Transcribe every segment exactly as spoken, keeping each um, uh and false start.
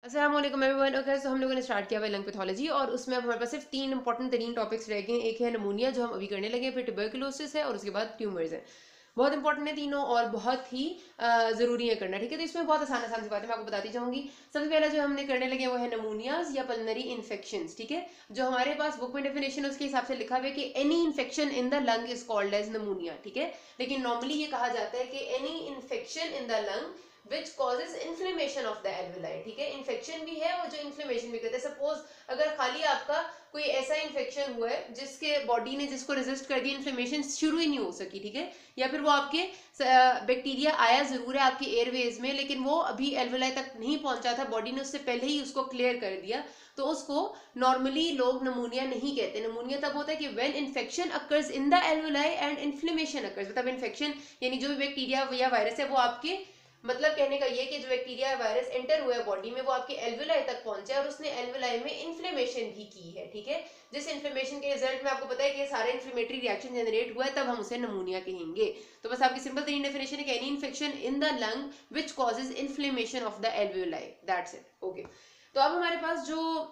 अस्सलाम वालेकुम everyone. Okay, सो हम लोगों ने स्टार्ट किया हुआ लंग पैथोलॉजी और उसमें अब हमारे पास सिर्फ तीन इंपॉर्टेंट तरीन टॉपिक्स रह गए हैं। एक है नमूनिया जो हम अभी करने लगे हैं, फिर ट्यूबरकुलोसिस है और उसके बाद ट्यूमर्स है। बहुत इंपॉर्टेंट है तीनों और बहुत ही ज़रूरी है करना, ठीक है। तो इसमें बहुत आसान आसान सी बातें मैं आपको बताती जाऊंगी। सबसे पहला जो हमने करने लगे वो है नमूनियाज या पल्मनरी इन्फेक्शंस, ठीक है। जो हमारे पास बुक में डेफिनेशन है उसके हिसाब से लिखा हुआ है कि any infection in the lung is called as pneumonia, ठीक है। लेकिन नॉर्मली ये कहा जाता है कि any infection in the lung which causes inflammation of the alveoli, ठीक है। इन्फेक्शन भी है और जो इन्फ्लेमेशन भी करते हैं। सपोज अगर खाली आपका कोई ऐसा इन्फेक्शन हुआ है जिसके बॉडी ने जिसको रेजिस्ट कर दिया, इन्फ्लेमेशन शुरू ही नहीं हो सकी, ठीक है। या फिर वो आपके बैक्टीरिया आया जरूर है आपके एयरवेज में, लेकिन वो अभी एल्वेलाई तक नहीं पहुंचा था, बॉडी ने उससे पहले ही उसको क्लियर कर दिया, तो उसको नॉर्मली लोग नमूनिया नहीं कहते। नमूनिया तब होता है कि when infection occurs in the alveoli and inflammation occurs, मतलब इन्फेक्शन यानी जो भी बैक्टीरिया या वायरस है वो आपके, मतलब कहने का ये कि जो बैक्टीरिया वायरस एंटर हुआ है बॉडी में वो आपके एल्वेलाई तक पहुंचा है और उसने एल्वेलाई में इन्फ्लेमेशन भी की है, ठीक है। जिस इन्फ्लेमेशन के रिजल्ट में आपको पता है कि सारे इन्फ्लेमेटरी रिएक्शन जनरेट हुआ है, तब हम उसे नमूनिया कहेंगे। तो बस आपकी सिंपल तरीन डेफिनेशन है कि any infection in the lung which causes inflammation of the alveoli, that's it. Okay, तो अब हमारे पास जो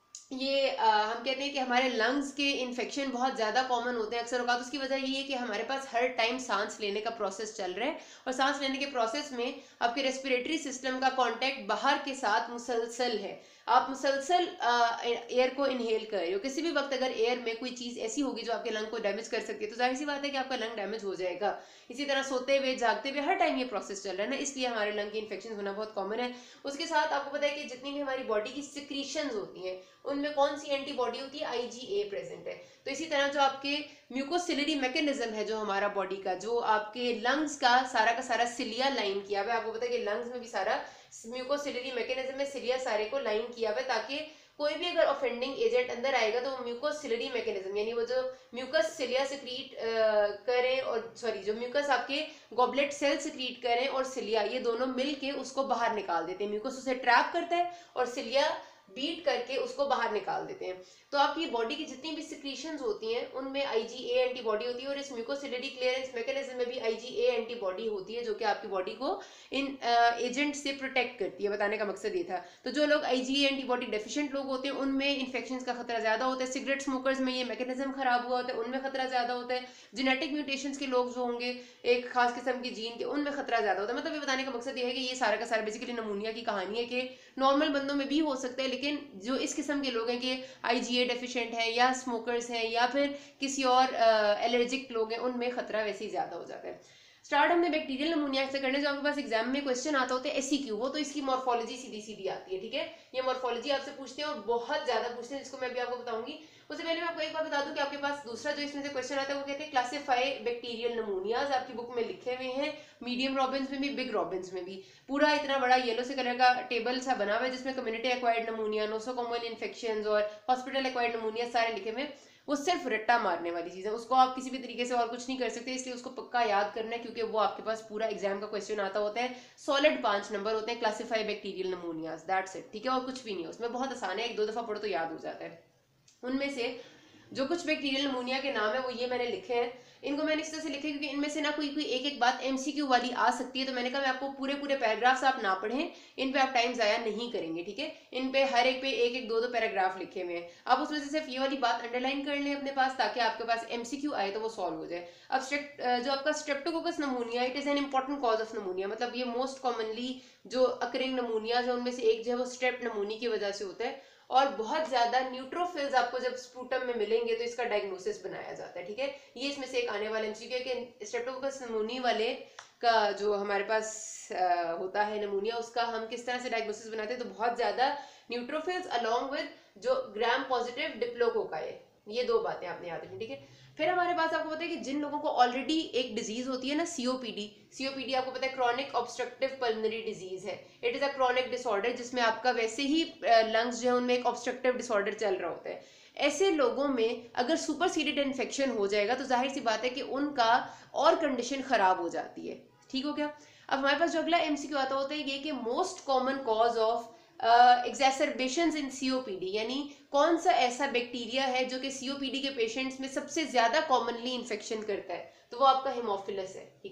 ये आ, हम कहते हैं कि हमारे लंग्स के इन्फेक्शन बहुत ज़्यादा कॉमन होते हैं अक्सर औकात। उसकी वजह ये है कि हमारे पास हर टाइम सांस लेने का प्रोसेस चल रहा है और सांस लेने के प्रोसेस में आपके रेस्पिरेटरी सिस्टम का कांटेक्ट बाहर के साथ मुसलसल है। आप मुसलसल एयर को इनहेल कर रहे हो। किसी भी वक्त अगर एयर में कोई चीज़ ऐसी होगी जो आपके लंग को डैमेज कर सकती है तो जाहिर सी बात है कि आपका लंग डैमेज हो जाएगा। इसी तरह सोते हुए जागते हुए हर टाइम ये प्रोसेस चल रहा है ना, इसलिए हमारे लंग के इन्फेक्शन होना बहुत कॉमन है। उसके साथ आपको पता है कि जितनी भी हमारी बॉडी की सिक्रीशंस होती हैं उनमें कौन सी एंटीबॉडी होती है, आईजीए प्रेजेंट है। तो इसी तरह जो आपके म्यूकोसिलरी मैकेनिज्म है जो हमारा बॉडी का, जो आपके लंग्स का सारा का सारा सिलिया लाइन किया हुआ है। आपको पता है कि लंग्स में भी सारा म्यूकोसिलरी मैकेनिज्म में सिलिया सारे को लाइन किया हुआ है, ताकि कोई भी अगर ऑफेंडिंग एजेंट अंदर आएगा तो वो म्यूकोसिलरी मैकेनिज्म यानी वो जो म्यूकस सिलिया सिक्रीट करें और सॉरी जो म्यूकस आपके गॉबलेट सेल सिक्रीट करें और सिलिया, ये दोनों मिलके उसको बाहर निकाल देते हैं। म्यूकस उसे ट्रैप करता है और सिलिया बीट करके उसको बाहर निकाल देते हैं। तो आपकी बॉडी की जितनी भी सिक्रीशंस होती हैं उनमें आईजीए एंटीबॉडी होती है और इस म्यूकोसिलरी क्लियरेंस मैकेनिज्म में भी आईजीए एंटीबॉडी होती है जो कि आपकी बॉडी को इन एजेंट से प्रोटेक्ट करती है। बताने का मकसद ये था। तो जो लोग आईजीए एंटीबॉडी डेफिशिएंट लोग होते हैं उनमें इन्फेक्शन का खतरा ज्यादा होता है। सिगरेट स्मोकर्स में ये मैकेनिज्म खराब हुआ होता है, उनमें खतरा ज्यादा होता है। जेनेटिक म्यूटेशंस के लोग जो होंगे एक खास किस्म के जीन के, उनमें खतरा ज्यादा होता है। मतलब ये बताने का मकसद ये है कि ये सारा का सारा बेसिकली नमूनिया की कहानी है कि नॉर्मल बंदों में भी हो सकता है, लेकिन जो इस किस्म के लोग हैं कि आईजीए डेफिशिएंट है या स्मोकर्स हैं या फिर किसी और एलर्जिक लोग हैं, उनमें खतरा वैसे ही ज्यादा हो जाता है। स्टार्ट हमने बैक्टीरियल नमूनिया से करने, जो आपके पास एग्जाम में क्वेश्चन आता होता है एससीक्यू, वो तो इसकी मॉर्फोलॉजी सीधी सीधी आती है, ठीक है। ये मॉर्फोलॉजी आपसे पूछते हैं और बहुत ज्यादा पूछते हैं, जिसको मैं अभी आपको बताऊंगी। उससे पहले मैं आपको एक बात बता दूं कि आपके पास दूसरा जो इसमें से क्वेश्चन आता है वो कहते हैं क्लासिफाई बैक्टीरियल नमूनियाज। आपकी बुक में लिखे हुए हैं, मीडियम रॉबिन्स में भी बिग रॉबिन्स में भी। पूरा इतना बड़ा येलो से कलर का टेबल सा बना हुआ है जिसमें community acquired pneumonia, nosocomial infections और हॉस्पिटल एक्वायर्ड नमूनिया सारे लिखे हुए। वो सिर्फ रट्टा मारने वाली चीज है, उसको आप किसी भी तरीके से और कुछ नहीं कर सकते, इसलिए उसको पक्का याद करना है क्योंकि वो आपके पास पूरा एग्जाम का क्वेश्चन आता होता है। सॉलिड पांच नंबर होते हैं, classify bacterial pneumonias, that's it, ठीक है। और कुछ भी नहीं है उसमें, बहुत आसान है, एक दो दफा पढ़ो तो याद हो जाता है। उनमें से जो कुछ बैक्टीरियल नमूनिया के नाम है वो ये मैंने लिखे हैं। इनको मैंने इस तरह से लिखे क्योंकि इनमें से ना कोई कोई एक एक बात एमसीक्यू वाली आ सकती है, तो मैंने कहा मैं आपको पूरे पूरे पैराग्राफ्स आप ना पढ़ें, इन पे आप टाइम जाया नहीं करेंगे, ठीक है। इन पे हर एक पे एक एक दो दो पैराग्राफ लिखे हुए हैं, आप उसमें से सिर्फ ये वाली बात अंडरलाइन कर लें अपने पास ताकि आपके पास एमसीक्यू आए तो वो सॉल्व हो जाए। अब जो आपका streptococcus pneumonia, it is an important cause of pneumonia, मतलब ये मोस्ट कॉमनली जो अकरिंग नमूनिया है उनमें से एक जो है वो स्ट्रेप नमूनी की वजह से होता है और बहुत ज्यादा न्यूट्रोफिल्स आपको जब स्पूटम में मिलेंगे तो इसका डायग्नोसिस बनाया जाता है, ठीक है। ये इसमें से एक आने वाला एमसीक्यू है कि स्ट्रेप्टोकोकस नमूनी वाले का जो हमारे पास आ, होता है नमूनिया, उसका हम किस तरह से डायग्नोसिस बनाते हैं। तो बहुत ज्यादा न्यूट्रोफिल्स अलोंग विद जो ग्राम पॉजिटिव डिप्लोकोकाई, ये दो बातें आपने याद रखनी, ठीक है। फिर हमारे पास आपको पता है कि जिन लोगों को ऑलरेडी एक डिजीज होती है ना, सीओपीडी, सीओपीडी आपको पता है क्रॉनिक ऑब्स्ट्रक्टिव पल्मोनरी डिजीज है। It is a chronic disorder जिसमें आपका वैसे ही लंग्स जो है उनमें एक ऑब्स्ट्रक्टिव डिसऑर्डर चल रहा होता है। ऐसे लोगों में अगर सुपरसीडेड इन्फेक्शन हो जाएगा तो जाहिर सी बात है कि उनका और कंडीशन खराब हो जाती है, ठीक हो गया। अब हमारे पास जो अगला एमसीक्यू आता होता है ये कि most common cause of exacerbations in COPD, यानी कौन सा ऐसा बैक्टीरिया है जो कि सीओपीडी के पेशेंट्स में सबसे ज्यादा कॉमनली इन्फेक्शन करता है, तो वो आपका हेमोफिलस है, ठीक है।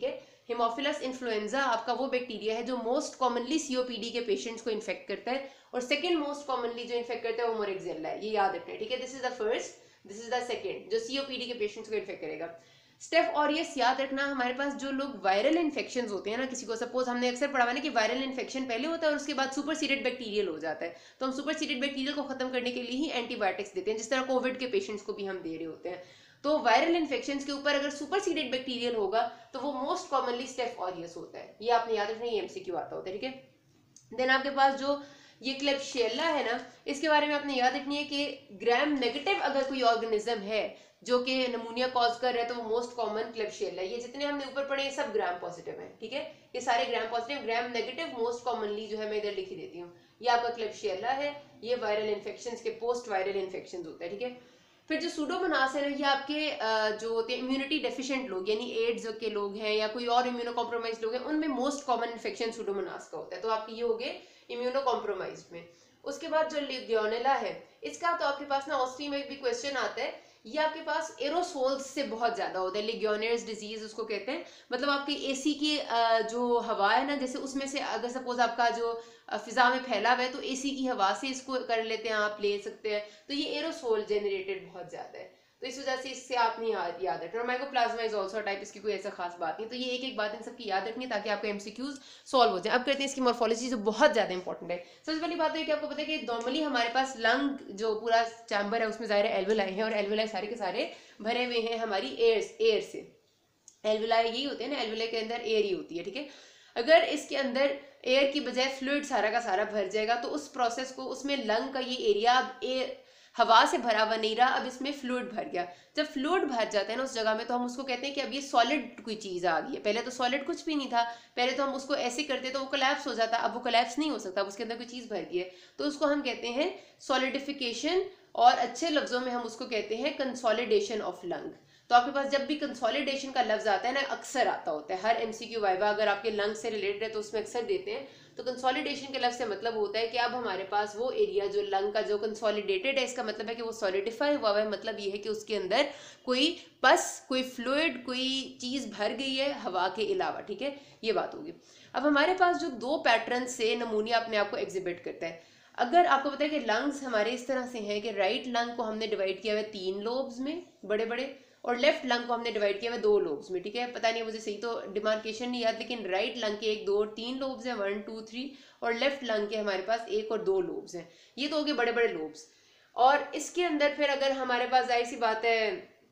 हेमोफिलस इन्फ्लुएंजा आपका वो बैक्टीरिया है जो मोस्ट कॉमनली सीओपीडी के पेशेंट्स को इन्फेक्ट करता है, और सेकंड मोस्ट कॉमनली जो इन्फेक्ट करता है वो मोरेक्सेला है, ये याद रखना है, ठीक है। This is the first, this is the second जो सीओपीडी के पेशेंट्स को इन्फेक्ट करेगा। स्टेफ ऑरियस याद रखना, हमारे पास जो लोग वायरल इन्फेक्शन होते हैं ना, किसी को सपोज हमने अक्सर पढ़ा है ना कि वायरल इन्फेक्शन पहले होता है और उसके बाद सुपरसीडेड बैक्टीरियल हो जाता है, तो हम सुपरसीडेड बैक्टीरियल को खत्म करने के लिए ही एंटीबायोटिक्स देते हैं, जिस तरह कोविड के पेशेंट्स को भी हम दे रहे होते हैं। तो वायरल इन्फेक्शंस के ऊपर अगर सुपरसीडेड बैक्टीरियल होगा तो वो मोस्ट कॉमनली स्टेफ ऑरियस होता है, ये आपने याद रखना, ये एमसीक्यू आता होता है, ठीक है। देन आपके पास जो ये क्लेब्शियला है ना, इसके बारे में आपने याद रखनी है कि ग्राम नेगेटिव अगर कोई ऑर्गेनिज्म है जो कि नमूनिया कॉज कर रहा है तो वो मोस्ट कॉमन क्लेब्शियला है। ये जितने हमने ऊपर पढ़े ये सब ग्राम पॉजिटिव है, ठीक है, ये सारे gram positive. Gram negative most commonly जो है मैं इधर लिखी देती हूँ, ये आपका क्लेब्शियला है, ये वायरल इन्फेक्शंस के पोस्ट वायरल इन्फेक्शंस होता है, ठीक है। फिर जो सूडोमोनास है ना, ये आपके जो होते हैं इम्यूनिटी डेफिशिएंट लोग, यानी एड्स के लोग हैं या कोई और इम्यूनो कॉम्प्रोमाइज लोग हैं, उनमें मोस्ट कॉमन इन्फेक्शन सूडोमोनास का होता है, तो आपके ये हो गए इम्यूनो कॉम्प्रोमाइज्ड में। उसके बाद जो लिग्योनेला है, इसका तो आपके पास ना ऑस्ट्री में भी क्वेश्चन आता है, ये आपके पास एरोसोल्स से बहुत ज्यादा होता है, लिग्योनियर्स डिजीज उसको कहते हैं, मतलब आपकी एसी की जो हवा है ना, जैसे उसमें से अगर सपोज आपका जो फिजा में फैला हुआ है तो एसी की हवा से इसको कर लेते हैं, आप ले सकते हैं, तो ये एरोसोल जनरेटेड बहुत ज्यादा है, तो इस वजह से इससे आपने याद याद रखना। और माइकोप्लाज्मा इज ऑल्सो टाइप, इसकी कोई ऐसा खास बात नहीं, तो ये एक एक बात इन सबकी याद रखनी है ताकि आपका एमसीक्यूज सॉल्व हो जाए। अब करते हैं इसकी मॉर्फोलॉजी जो बहुत ज्यादा इंपॉर्टेंट है। सबसे पहली बात तो ये कि आपको पता है कि नॉर्मली हमारे पास लंग जो पूरा चैम्बर है उसमें ज़ाहिर है एल्वेलाई है, और एल्वेलाई सारे के सारे भरे हुए हैं हमारी एयर एयर से। एल्वेलाई यही होते हैं ना, एल्वेलाई के अंदर एयर ही होती है, ठीक है। अगर इसके अंदर एयर की बजाय फ्लूइड सारा का सारा भर जाएगा तो उस प्रोसेस को, उसमें लंग का ये एरिया अब एयर हवा से भरा हुआ नहीं रहा, अब इसमें फ्लूइड भर गया। जब फ्लूइड भर जाता है ना उस जगह में, तो हम उसको कहते हैं कि अब ये सॉलिड कोई चीज आ गई है। पहले तो सॉलिड कुछ भी नहीं था, पहले तो हम उसको ऐसे करते तो वो कोलैप्स हो जाता, अब वो कोलैप्स नहीं हो सकता, अब उसके अंदर कोई चीज भर गई है, तो उसको हम कहते हैं सॉलिडिफिकेशन, और अच्छे लफ्जों में हम उसको कहते हैं कंसोलिडेशन ऑफ लंग। तो आपके पास जब भी कंसोलिडेशन का लफ्ज आता है ना, अक्सर आता होता है हर एमसीक्यू वाइवा, अगर आपके लंग से रिलेटेड है तो उसमें अक्सर देते हैं। तो कंसोलिडेशन के लफ्ज से मतलब होता है कि अब हमारे पास वो एरिया जो लंग का जो कंसोलिडेटेड है, इसका मतलब है कि वो सॉलिडिफाई हुआ है, मतलब ये है कि उसके अंदर कोई पस, कोई फ्लूइड, कोई चीज भर गई है हवा के अलावा, ठीक है, ये बात होगी। अब हमारे पास जो दो पैटर्न से नमूनिया अपने आप को एग्जिबिट करता है, अगर आपको पता है कि लंग्स हमारे इस तरह से हैं कि राइट लंग को हमने डिवाइड किया हुआ है तीन लोब्स में बड़े बड़े, और लेफ्ट लंग को हमने डिवाइड किया हुआ है दो लोब्स में, ठीक है। पता नहीं मुझे सही तो डिमार्केशन नहीं याद, लेकिन राइट लंग के एक, दो, तीन लोब्स हैं, वन टू थ्री, और लेफ्ट लंग के हमारे पास एक और दो लोब्स हैं, ये तो हो गए बड़े बड़े लोब्स। और इसके अंदर फिर अगर हमारे पास जाहिर सी बात है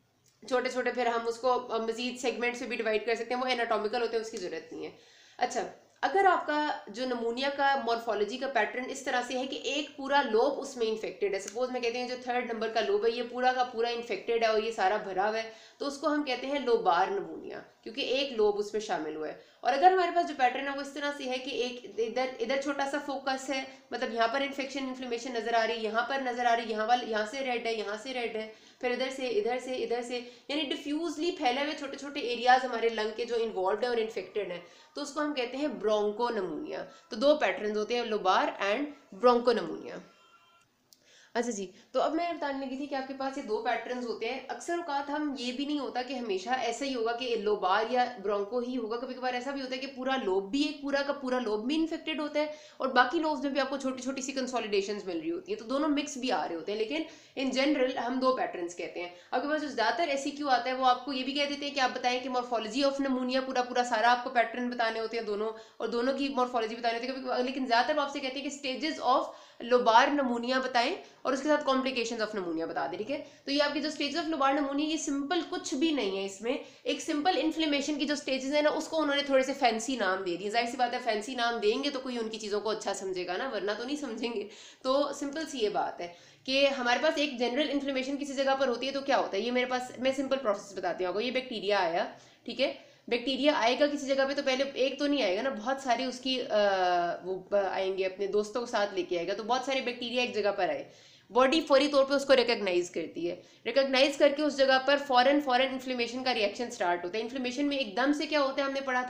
छोटे छोटे, फिर हम उसको मजीद सेगमेंट से भी डिवाइड कर सकते हैं, वो एनाटॉमिकल होते हैं, उसकी जरूरत नहीं है। अच्छा, अगर आपका जो नमूनिया का मॉर्फोलॉजी का पैटर्न इस तरह से है कि एक पूरा लोब उसमें इन्फेक्टेड है, सपोज मैं कहते हैं जो थर्ड नंबर का लोब है ये पूरा का पूरा इन्फेक्टेड है और ये सारा भरा हुआ है, तो उसको हम कहते हैं लोबार नमूनिया, क्योंकि एक लोब उसमें शामिल हुआ है। और अगर हमारे पास जो पैटर्न है वो इस तरह से है कि एक इधर इधर छोटा सा फोकस है, मतलब यहाँ पर इन्फेक्शन इन्फ्लेमेशन नजर आ रही है, यहाँ पर नजर आ रही है, यहाँ वाले यहाँ से रेड है, यहाँ से रेड है, फिर इधर से इधर से इधर से, यानी डिफ्यूजली फैले हुए छोटे छोटे एरियाज हमारे लंग के जो इन्वॉल्व है और इन्फेक्टेड है, तो उसको हम कहते हैं ब्रोंको नमूनिया। तो दो पैटर्न होते हैं, लोबार एंड ब्रोंको नमूनिया। अच्छा जी, तो अब मैं बताने लगी थी कि आपके पास ये दो पैटर्न्स होते हैं। अक्सर औकात हम ये भी नहीं होता कि हमेशा ऐसा ही होगा कि लोबार या ब्रोंको ही होगा, कभी कभार ऐसा भी होता है कि पूरा लोब भी एक पूरा का पूरा लोब भी इन्फेक्टेड होता है और बाकी लोब्स में भी आपको छोटी छोटी सी कंसोलिडेशंस मिल रही होती है, तो दोनों मिक्स भी आ रहे होते हैं, लेकिन इन जनरल हम दो पैटर्न्स कहते हैं। आपके पास जो ज्यादातर ऐसी क्यों आता है वो आपको ये भी कह देते हैं कि आप बताएं कि मॉर्फोलॉजी ऑफ नमूनिया पूरा पूरा सारा आपको पैटर्न बताने होते हैं दोनों, और दोनों की मॉर्फोलॉजी बताने होती है, लेकिन ज्यादातर आपसे कहते हैं कि स्टेजेस ऑफ लोबार नमूनिया बताएं और उसके साथ कॉम्प्लिकेशंस ऑफ नमूनिया बता दें, ठीक है। तो ये आपकी जो स्टेजेस ऑफ लोबार नमूनिया, ये सिंपल कुछ भी नहीं है, इसमें एक सिंपल इन्फ्लेमेशन की जो स्टेजेस है ना उसको उन्होंने थोड़े से फैंसी नाम दे दिए। जाहिर सी बात है फैंसी नाम देंगे तो कोई उनकी चीजों को अच्छा समझेगा ना, वरना तो नहीं समझेंगे। तो सिंपल सी ये बात है कि हमारे पास एक जनरल इन्फ्लेमेशन किसी जगह पर होती है तो क्या होता है, ये मेरे पास मैं सिंपल प्रोसेस बताती हूँ आपको। ये बैक्टीरिया आया, ठीक है, बैक्टीरिया आएगा किसी जगह पे तो पहले एक तो नहीं आएगा ना, बहुत सारे उसकी आ, वो आएंगे, अपने दोस्तों को साथ लेके आएगा, तो बहुत सारे बैक्टीरिया एक जगह पर आए, बॉडी फौरी तौर पे उसको रिकॉग्नाइज करती है, रिकॉग्नाइज करके उस जगह पर फॉरन फॉरन इन्फ्लेमेशन का रिएक्शन स्टार्ट होता है। इन्फ्लेमेशन में एकदम से क्या होता है, हमने पढ़ा था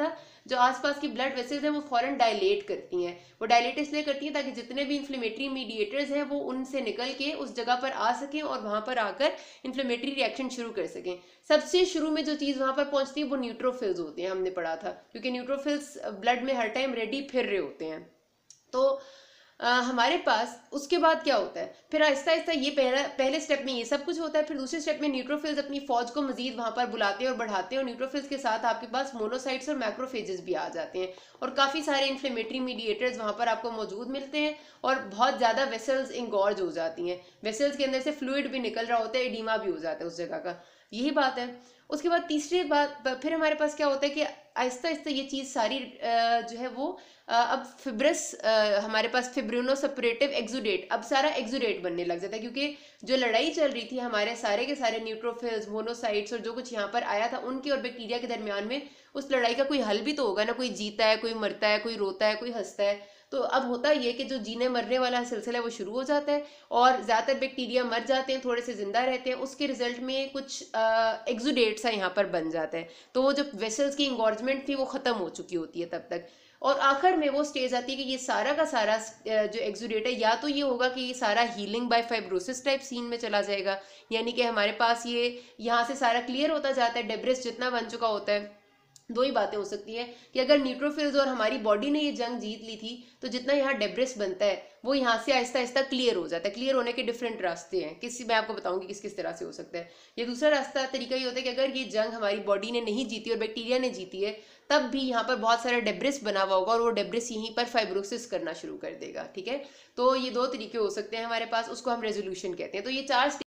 जो आसपास की ब्लड वेसल्स हैं वो फौरन डायलेट करती हैं। वो डायलेट इसलिए करती हैं ताकि जितने भी इन्फ्लेमेटरी मीडिएटर्स हैं वो उनसे निकल के उस जगह पर आ सकें और वहां पर आकर इन्फ्लेमेटरी रिएक्शन शुरू कर सकें। सबसे शुरू में जो चीज़ वहां पर पहुंचती है वो न्यूट्रोफिल्स होते हैं, हमने पढ़ा था, क्योंकि न्यूट्रोफिल्स ब्लड में हर टाइम रेडी फिर रहे होते हैं। तो आ, हमारे पास उसके बाद क्या होता है, फिर आहिस्ता आहिस्ता ये पहला पहले स्टेप में ये सब कुछ होता है, फिर दूसरे स्टेप में न्यूट्रोफिल्स अपनी फौज को मजीद वहां पर बुलाते हैं और बढ़ाते हैं, और न्यूट्रोफिल्स के साथ आपके पास मोनोसाइट्स और मैक्रोफेजेस भी आ जाते हैं, और काफ़ी सारे इन्फ्लेमेटरी मीडिएटर्स वहां पर आपको मौजूद मिलते हैं, और बहुत ज़्यादा वेसल्स इंगॉर्ज हो जाती हैं, वेसल्स के अंदर से फ्लूइड भी निकल रहा होता है, एडीमा भी हो जाता है उस जगह का, यही बात है। उसके बाद तीसरी बात, फिर हमारे पास क्या होता है कि आहिस्ता आहिस्ता ये चीज़ सारी जो है वो अब फिब्रस हमारे पास फिब्रिनोसेपरेटिव एक्सुडेट, अब सारा एक्सुडेट बनने लग जाता है, क्योंकि जो लड़ाई चल रही थी हमारे सारे के सारे न्यूट्रोफिल्स, मोनोसाइट्स और जो कुछ यहाँ पर आया था उनके और बैक्टीरिया के दरमियान में, उस लड़ाई का कोई हल भी तो होगा ना, कोई जीता है, कोई मरता है, कोई रोता है, कोई हंसता है। तो अब होता ये कि जो जीने मरने वाला सिलसिला है वो शुरू हो जाता है, और ज़्यादातर बैक्टीरिया मर जाते हैं, थोड़े से जिंदा रहते हैं, उसके रिजल्ट में कुछ एक्सुडेट सा यहाँ पर बन जाता है। तो वो जो वेसल्स की इंगॉर्जमेंट थी वो ख़त्म हो चुकी होती है तब तक, और आखिर में वो स्टेज आती है कि ये सारा का सारा जो एक्सुडेट है, या तो ये होगा कि ये सारा healing by fibrosis type scene में चला जाएगा, यानी कि हमारे पास ये यहाँ से सारा क्लियर होता जाता है, डेब्रिस जितना बन चुका होता है। दो ही बातें हो सकती हैं कि अगर न्यूट्रोफिल्स और हमारी बॉडी ने ये जंग जीत ली थी तो जितना यहाँ डेब्रिस बनता है वो यहाँ से आहिस्ता आहिस्ता क्लियर हो जाता है। क्लियर होने के डिफरेंट रास्ते हैं, किसी मैं आपको बताऊंगी किस किस तरह से हो सकता है। ये दूसरा रास्ता तरीका ये होता है कि अगर ये जंग हमारी बॉडी ने नहीं जीती और बैक्टीरिया ने जीती है, तब भी यहाँ पर बहुत सारा डेब्रिस बना हुआ होगा और वो डेब्रिस यहीं पर फाइब्रोसिस करना शुरू कर देगा। ठीक है, तो ये दो तरीके हो सकते हैं हमारे पास, उसको हम रेजोल्यूशन कहते हैं। तो ये चार